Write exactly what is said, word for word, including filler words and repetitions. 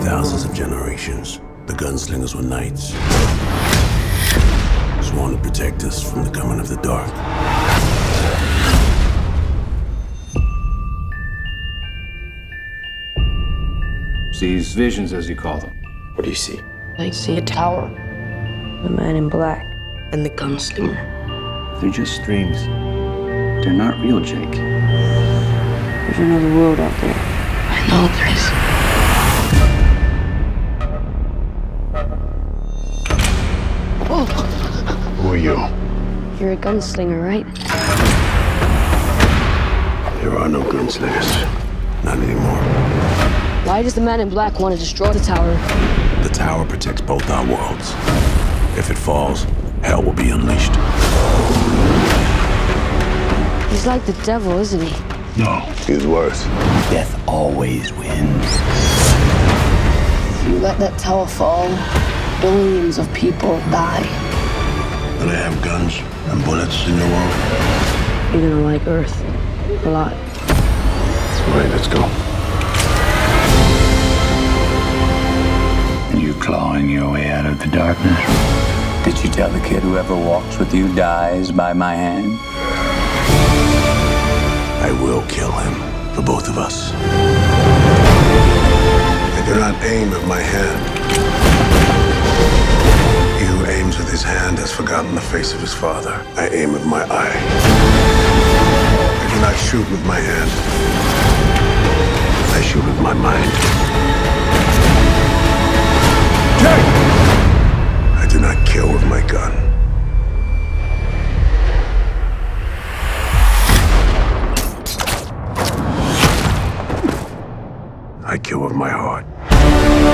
thousands of generations, the gunslingers were knights, sworn to protect us from the coming of the dark. These visions, as you call them. What do you see? I see a tower, the man in black, and the gunslinger. They're just dreams. They're not real, Jake. There's another world out there. I know there is. Oh. Who are you? You're a gunslinger, right? There are no gunslingers. Not anymore. Why does the man in black want to destroy the tower? The tower protects both our worlds. If it falls, hell will be unleashed. He's like the devil, isn't he? No, he's worse. Death always wins. If you let that tower fall, billions of people die. Do they have guns and bullets in your world? You're gonna like Earth a lot. All right, let's go. You clawing your way out of the darkness? Did you tell the kid whoever walks with you dies by my hand? I will kill him for both of us. I do not aim at my hand. He who aims with his hand has forgotten the face of his father. I aim with my eye. I do not shoot with my hand. I shoot with my mind. I do not kill with my gun. I kill with my heart.